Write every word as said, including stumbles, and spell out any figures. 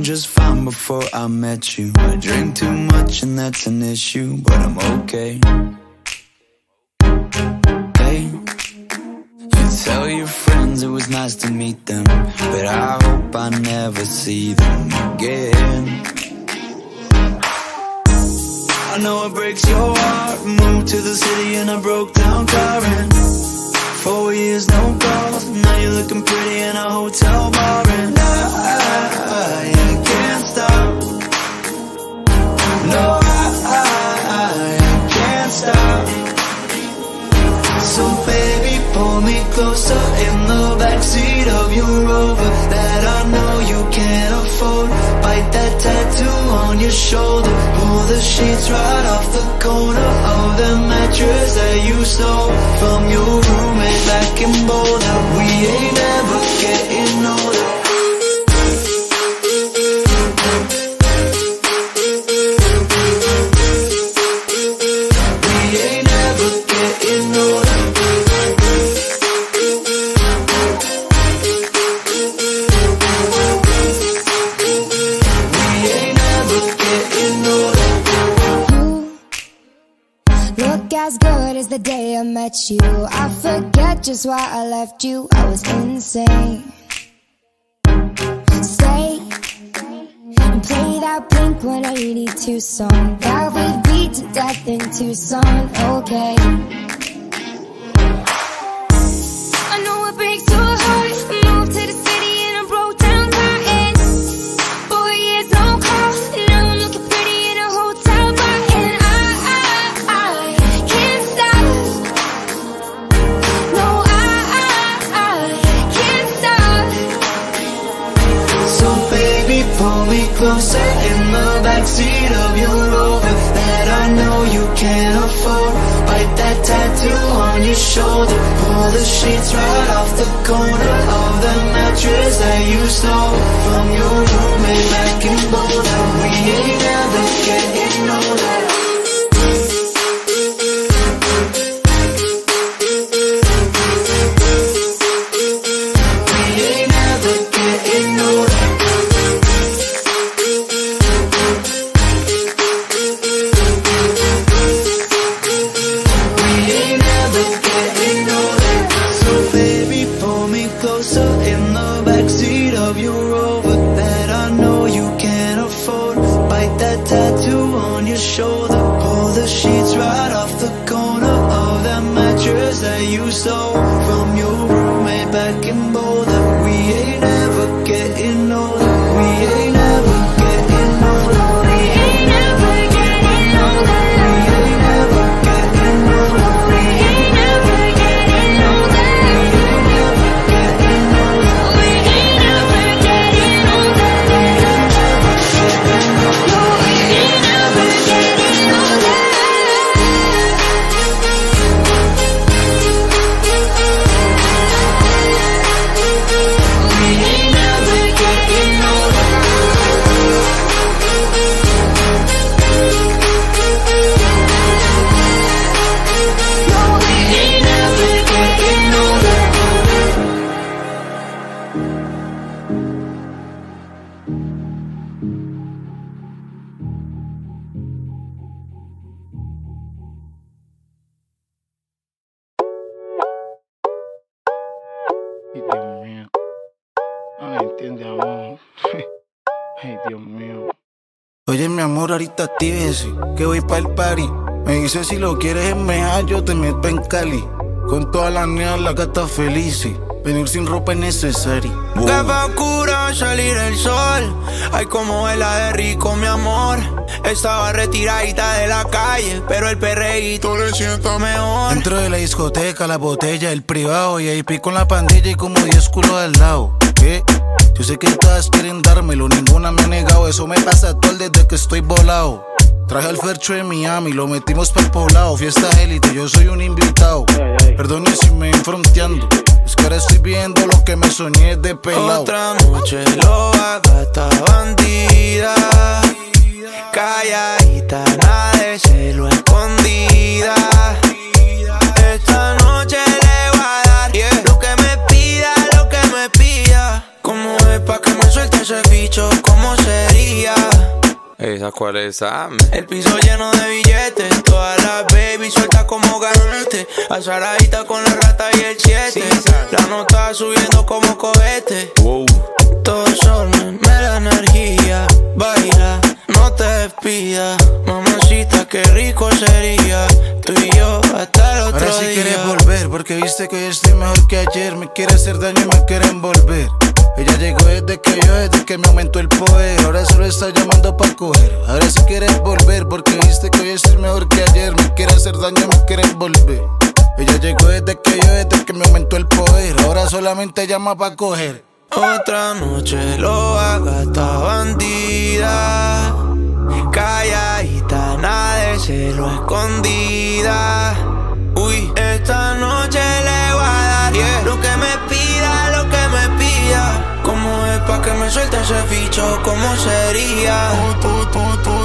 doing just fine before I met you. I drink too much and that's an issue, but I'm okay. Hey, you tell your friends it was nice to meet them, but I hope I never see them again. I know it breaks your heart. Moved to the city in a broke down car, and four years no calls. Now you're looking pretty in a hotel bar, and I, I, I can't stop. No, I, I, I can't stop. So baby, pull me closer in the backseat of your Rover that I know you can't afford. Bite that tattoo on your shoulder. Pull the sheets right off the corner of the mattress that you stole from your roommate back in Boulder. We ain't ever getting older. We ain't ever getting older. As good as the day I met you, I forget just why I left you. I was insane. Stay and play that Blink one eighty-two song that we beat to death in Tucson. Okay, I know it breaks your heart. Moved to the city and I broke down crying. Four years no call. Now I'm looking pretty in a hotel bar, and I, I, I can't stop. No, I, I, I can't stop. So baby, pull me closer in the backseat of your Rover that I know you can't afford. Bite that tattoo on your shoulder. Pull the sheets right off the corner of the mattress that you stole from your roommate back in Boulder. We ain't ever getting older. We ain't ever getting older. In the backseat of your Rover that I know you can't afford. Bite that tattoo on your shoulder. Pull the sheets right off the corner of that mattress that you stole from your roommate back in Boulder. We ain't ever getting older. We ain't ever getting older. We ain't ever getting older. We ain't ever getting older. We ain't ever getting older. Ay, Dios mío. No me entiende aún. Ay, Dios mío. Oye, mi amor, ahorita actívese, que voy pa' el party. Me dice si lo quieres en Meja, yo te meto en Cali. Con todas las neas, la gata felices. Venir sin ropa es necesario. Que va oscuro salir el sol. Ay, como vela de rico, mi amor. Estaba retiradita de la calle, pero el perreíto le siento mejor. Dentro de la discoteca, la botella, el privado. Y ahí pico con la pandilla y como diez culos al lado. ¿Qué? Yo sé que todas quieren dármelo, ninguna me ha negado. Eso me pasa actual desde que estoy volado. Traje al Fercho de Miami, lo metimos para el poblado. Fiesta élite, yo soy un invitado. Perdone si me ven fronteando, es que ahora estoy viendo lo que me soñé de pelado. Otra noche loba, gata bandida, calladita, nada de celo escondida. Esta noche le voy a dar, yeah, lo que me pida, lo que me pida. ¿Cómo es pa' que me suelte ese bicho? ¿Cómo se ¿Esa cuál es esa? El piso lleno de billetes, todas las baby sueltas como garrete, azaradita con la rata y el siete, la nota subiendo como cohete. Wow. Todos son me da energía, baila, no te despidas, mamacita, qué rico sería, tú y yo hasta el otro Ahora sí día. quieres volver, porque viste que hoy estoy mejor que ayer. Me quiere hacer daño y me quiere envolver. Ella llegó desde que yo, desde que me aumentó el poder. Ahora solo está llamando pa' coger. Ahora sí quieres volver, porque viste que hoy estoy mejor que ayer. Me quiere hacer daño y me quiere envolver. Ella llegó desde que yo, desde que me aumentó el poder. Ahora solamente llama pa' coger. Otra noche lo haga esta bandida, calladita, nada de celo escondida. Uy, esta noche le voy a dar, yeah, lo que me pida, lo que me pida. ¿Cómo es pa' que me suelte ese ficho? ¿Cómo sería? Oh, oh, oh, oh.